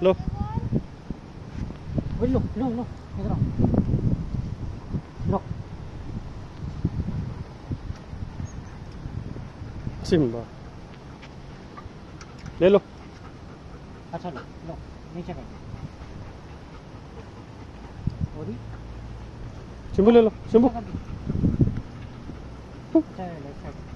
लो लो लो लो इधर आओ लो सिम्बा ले लो। अच्छा लो लो नीचे कर ओरी सिम्बू ले लो सिम्बू। अच्छा लेफ्ट साइड